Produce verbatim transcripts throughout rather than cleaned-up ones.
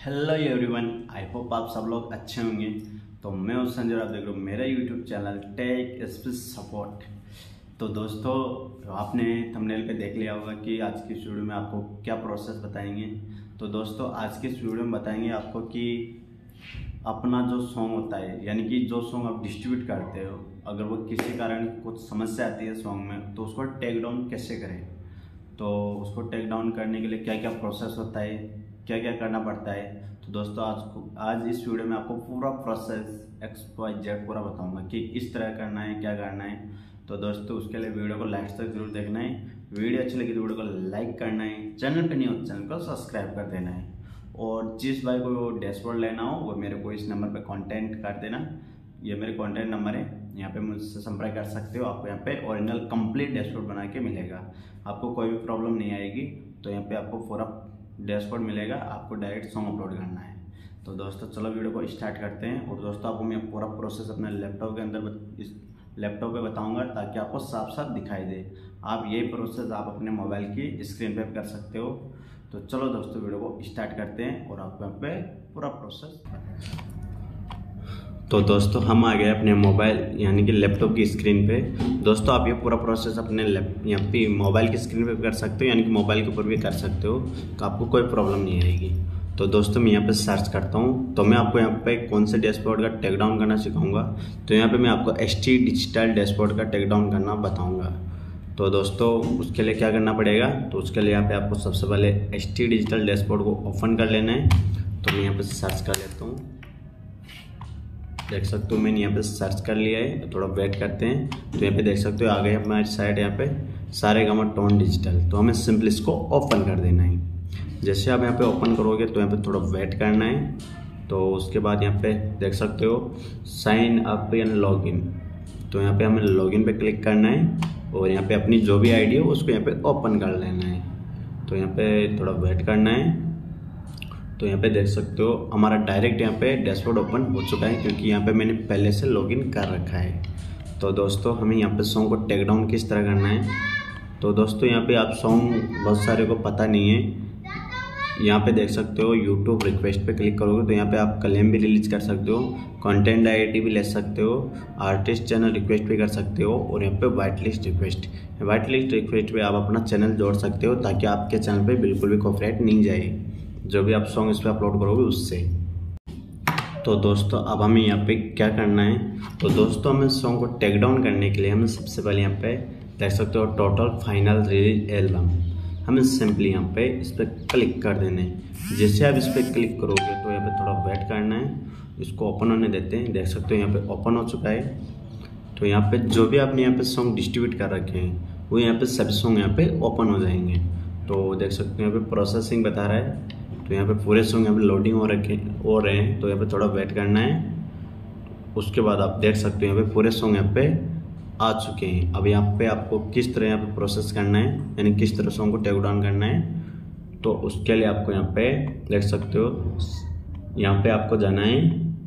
Hello everyone, I hope आप सब लोग अच्छे होंगे। तो मैं हूं संजय और आप देख रहे हो मेरा YouTube channel tech space support. तो दोस्तों, आपने थंबनेल पे देख लिया होगा कि आज की इस वीडियो में आपको क्या प्रोसेस बताएंगे। तो दोस्तों, आज की इस वीडियो में बताएंगे आपको कि अपना जो सॉन्ग होता है, यानी कि जो सॉन्ग आप डिस्ट्रीब्यूट करते हो, अगर वो किसी कारण कुछ समस्या आती है सॉन्ग में, तो उसको टेक डाउन कैसे करें। तो उसको टेक डाउन करने के लिए क्या क्या प्रोसेस होता है, क्या क्या करना पड़ता है। तो दोस्तों, आज आज इस वीडियो में आपको पूरा प्रोसेस एक्स वाई जेड पूरा बताऊंगा कि इस तरह करना है, क्या करना है। तो दोस्तों, उसके लिए वीडियो को लास्ट तक जरूर देखना है। वीडियो अच्छी लगी तो वीडियो को लाइक करना है, चैनल पर नहीं हो चैनल को सब्सक्राइब कर देना है। और जिस भाई को डैशबोर्ड लेना हो वो मेरे को इस नंबर पर कॉन्टेक्ट कर देना। ये मेरे कॉन्टैक्ट नंबर है, यहाँ पे मुझसे संपर्क कर सकते हो। आपको यहाँ पे ओरिजिनल कंप्लीट डैशबोर्ड बना के मिलेगा, आपको कोई भी प्रॉब्लम नहीं आएगी। तो यहाँ पे आपको पूरा डैशबोर्ड मिलेगा, आपको डायरेक्ट सॉन्ग अपलोड करना है। तो दोस्तों, चलो वीडियो को स्टार्ट करते हैं। और दोस्तों, आपको मैं पूरा प्रोसेस अपने लैपटॉप के अंदर इस लैपटॉप पे बताऊंगा ताकि आपको साफ साफ दिखाई दे। आप यही प्रोसेस आप अपने मोबाइल की स्क्रीन पे कर सकते हो। तो चलो दोस्तों, वीडियो को स्टार्ट करते हैं और आपको यहाँ पे पूरा प्रोसेस। तो दोस्तों, हम आ गए अपने मोबाइल यानी कि लैपटॉप की स्क्रीन पे। दोस्तों, आप ये पूरा प्रोसेस अपने लैप यहाँ पे मोबाइल की स्क्रीन पे कर सकते हो, यानी कि मोबाइल के ऊपर भी कर सकते हो। तो आपको कोई प्रॉब्लम नहीं आएगी। तो दोस्तों, मैं यहाँ पे सर्च करता हूँ, तो मैं आपको यहाँ पे कौन से डैशबोर्ड का टेक डाउन करना सिखाऊंगा। तो यहाँ पे मैं आपको एच टी डिजिटल डैशबोर्ड का टेक डाउन करना बताऊँगा। तो दोस्तों, उसके लिए क्या करना पड़ेगा। तो उसके लिए यहाँ पे आपको सबसे पहले एच टी डिजिटल डैशबोर्ड को ओपन कर लेना है। तो मैं यहाँ पे सर्च कर लेता हूँ, देख सकते हो मैंने यहाँ पे सर्च कर लिया है। तो थोड़ा वेट करते हैं। तो यहाँ पे देख सकते हो आ गए हमारी साइड यहाँ पे सारे गामा टोन डिजिटल। तो हमें सिंपल इसको ओपन कर देना है। जैसे आप यहाँ पे ओपन करोगे तो यहाँ पे थोड़ा वेट करना है। तो उसके बाद यहाँ पे देख सकते हो साइन अप यानी लॉग इन। तो यहाँ पे हमें लॉग इन पे क्लिक करना है और यहाँ पे अपनी जो भी आई डी हो उसको यहाँ पे ओपन कर लेना है। तो यहाँ पे थोड़ा वेट करना है। तो यहाँ पे देख सकते हो हमारा डायरेक्ट यहाँ पे डैशबोर्ड ओपन हो चुका है, क्योंकि यहाँ पे मैंने पहले से लॉगिन कर रखा है। तो दोस्तों, हमें यहाँ पे सॉन्ग को टेक डाउन किस तरह करना है। तो दोस्तों, यहाँ पे आप सॉन्ग बहुत सारे को पता नहीं है। यहाँ पे देख सकते हो यूट्यूब रिक्वेस्ट पे क्लिक करोगे तो यहाँ पे आप क्लेम भी रिलीज कर सकते हो, कंटेंट आईडी भी ले सकते हो, आर्टिस्ट चैनल रिक्वेस्ट भी कर सकते हो, और यहाँ पे white list request white list request पे आप अपना चैनल जोड़ सकते हो ताकि आपके चैनल पे बिल्कुल भी कॉपीराइट नहीं जाए जो भी आप सॉन्ग इस पर अपलोड करोगे उससे। तो दोस्तों, अब हमें यहाँ पे क्या करना है। तो दोस्तों, हमें सॉन्ग को टेक डाउन करने के लिए हमें सबसे पहले यहाँ पे देख सकते हो टोटल फाइनल रिलीज एल्बम। हमें सिंपली यहाँ पे इस पर क्लिक कर देना है। जैसे आप इस पर क्लिक करोगे तो यहाँ पे थोड़ा वेट करना है, इसको ओपन होने देते हैं। देख सकते हो यहाँ पे ओपन हो चुका है। तो यहाँ पे जो भी आपने यहाँ पे सॉन्ग डिस्ट्रीब्यूट कर रखे हैं वो यहाँ पे सभी सॉन्ग यहाँ पे ओपन हो जाएंगे। तो देख सकते हो यहाँ पे प्रोसेसिंग बता रहा है। तो यहाँ पे पूरे सॉन्ग यहाँ पे लोडिंग हो रखे हो रहे हैं। तो यहाँ पे थोड़ा वेट करना है। उसके बाद आप देख सकते हो यहाँ पे पूरे सॉन्ग यहाँ पे आ चुके हैं। अब यहाँ पे आपको किस तरह यहाँ पे प्रोसेस करना है, यानी किस तरह सॉन्ग को टेक डाउन करना है। तो उसके लिए आपको यहाँ पे देख सकते हो यहाँ पे आपको जाना है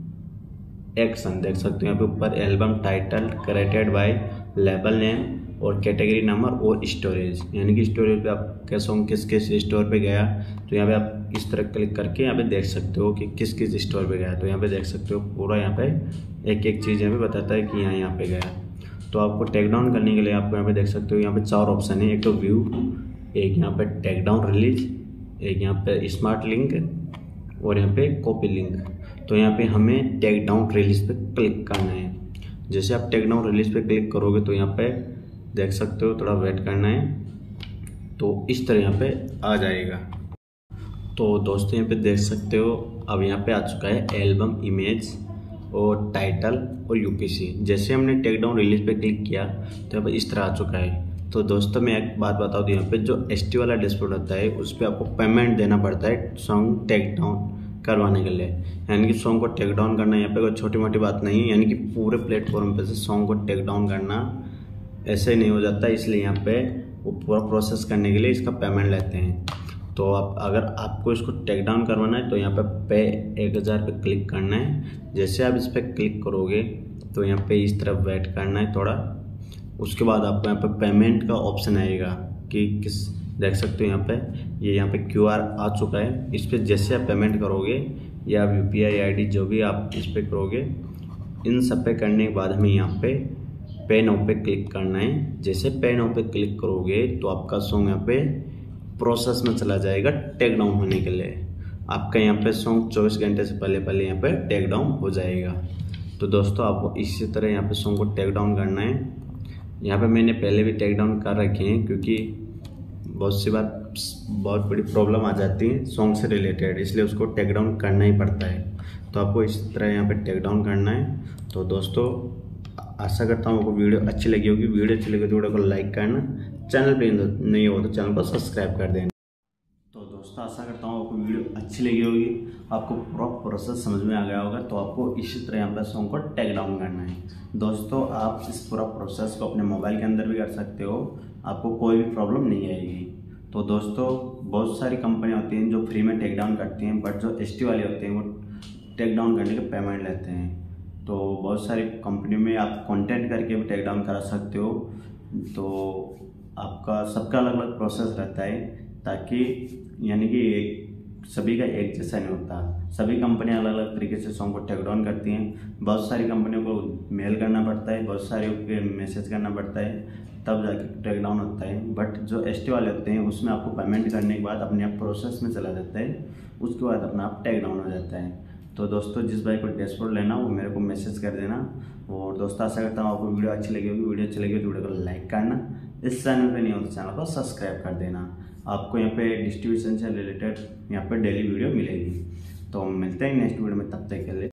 एक्शन। देख सकते हो यहाँ पे ऊपर album title created by label name और कैटेगरी नंबर और स्टोरेज, यानी कि स्टोरेज पे आपका सॉन्ग किस किस स्टोर पे गया। तो यहाँ पे आप इस तरह क्लिक करके यहाँ पे देख सकते हो कि किस किस स्टोर पे गया। तो यहाँ पे देख सकते हो पूरा यहाँ पे एक एक चीज़ यहाँ पे बताता है कि यहाँ यहाँ पे गया। तो आपको टेक डाउन करने के लिए आपको यहाँ पे देख सकते हो यहाँ पे चार ऑप्शन है। एक तो व्यू, एक यहाँ पे टेक डाउन रिलीज, एक यहाँ पे स्मार्ट लिंक और यहाँ पे कॉपी लिंक। तो यहाँ पे हमें टेक डाउन रिलीज पे क्लिक करना है। जैसे आप टेक डाउन रिलीज पे क्लिक करोगे तो यहाँ पे देख सकते हो थोड़ा वेट करना है। तो इस तरह यहाँ पे आ जाएगा। तो दोस्तों, यहाँ पे देख सकते हो अब यहाँ पे आ चुका है एल्बम इमेज और टाइटल और यूपीसी। जैसे हमने टेक डाउन रिलीज पे क्लिक किया तो यहाँ पे इस तरह आ चुका है। तो दोस्तों, मैं एक बात बता दूँ, यहाँ पे जो एस टी वाला डैशबोर्ड होता है उस पर आपको पेमेंट देना पड़ता है सॉन्ग टेक डाउन करवाने के लिए। यानी कि सॉन्ग को टेक डाउन करना यहाँ पे कोई छोटी मोटी बात नहीं है, यानी कि पूरे प्लेटफॉर्म पे से सॉन्ग को टेक डाउन करना ऐसे ही नहीं हो जाता। इसलिए यहाँ पे वो पूरा प्रोसेस करने के लिए इसका पेमेंट लेते हैं। तो आप अगर आपको इसको टेक डाउन करवाना है तो यहाँ पे पे एक हज़ार पे क्लिक करना है। जैसे आप इस पर क्लिक करोगे तो यहाँ पे इस तरफ वेट करना है थोड़ा। उसके बाद आपको यहाँ पे पेमेंट का ऑप्शन आएगा कि किस देख सकते हो यहाँ पे ये यहाँ पे क्यू आर आ चुका है। इस पर जैसे आप पेमेंट करोगे या आप U P I I D जो भी आप इस पर करोगे, इन सब पे करने के बाद हमें यहाँ पे पे नाउ पे क्लिक करना है। जैसे पे नाउ पे क्लिक करोगे तो आपका सॉन्ग यहाँ पे प्रोसेस में चला जाएगा टेक डाउन होने के लिए। आपका यहाँ पे सॉन्ग चौबीस घंटे से पहले पहले यहाँ पे टेक डाउन हो जाएगा। तो दोस्तों आपको इसी तरह यहाँ पे सॉन्ग को टेक डाउन करना है। यहाँ पे मैंने पहले भी टेक डाउन कर रखे हैं, क्योंकि बहुत सी बार बहुत बड़ी प्रॉब्लम आ जाती है सॉन्ग से रिलेटेड, इसलिए उसको टेक डाउन करना ही पड़ता है। तो आपको इस तरह यहाँ पे टेक डाउन करना है। तो दोस्तों आशा करता हूँ आपको वीडियो अच्छी लगी होगी। वीडियो अच्छी लगी तो वीडियो को लाइक करना, चैनल पे नहीं हो तो चैनल को सब्सक्राइब कर देना। तो दोस्तों आशा करता हूँ आपको वीडियो अच्छी लगी होगी, आपको पूरा प्रोसेस समझ में आ गया होगा। तो आपको इसी तरह यहाँ पर सॉन्ग को टेक डाउन करना है। दोस्तों आप इस पूरा प्रोसेस को अपने मोबाइल के अंदर भी कर सकते हो, आपको कोई भी प्रॉब्लम नहीं आएगी। तो दोस्तों बहुत सारी कंपनियाँ होती हैं जो फ्री में टेक डाउन करती हैं, बट जो एस टी वाले होते हैं वो टेक डाउन करने के पेमेंट लेते हैं। तो बहुत सारी कंपनियों में आप कंटेंट करके भी टेक डाउन करा सकते हो। तो आपका सबका अलग अलग प्रोसेस रहता है, ताकि यानी कि सभी का एक जैसा नहीं होता। सभी कंपनियां अलग अलग तरीके से सॉन्ग को टेक डाउन करती हैं। बहुत सारी कंपनियों को मेल करना पड़ता है, बहुत सारे को मैसेज करना पड़ता है, तब जाके टेक डाउन होता है। बट जो एस टी वाले होते हैं उसमें आपको पेमेंट करने के बाद अपने आप प्रोसेस में चला जाता है, उसके बाद अपना आप टेक डाउन हो जाता है। तो दोस्तों जिस भाई को डैशबोर्ड लेना वो मेरे को मैसेज कर देना। और दोस्तों आशा करता हूँ आपको वीडियो अच्छी लगी होगी। वीडियो अच्छी लगी तो वीडियो को लाइक करना, इस चैनल पे नहीं हो तो चैनल को सब्सक्राइब कर देना। आपको यहाँ पे डिस्ट्रीब्यूशन से रिलेटेड यहाँ पे डेली वीडियो मिलेगी। तो मिलते हैं नेक्स्ट वीडियो में, तब तक के लिए।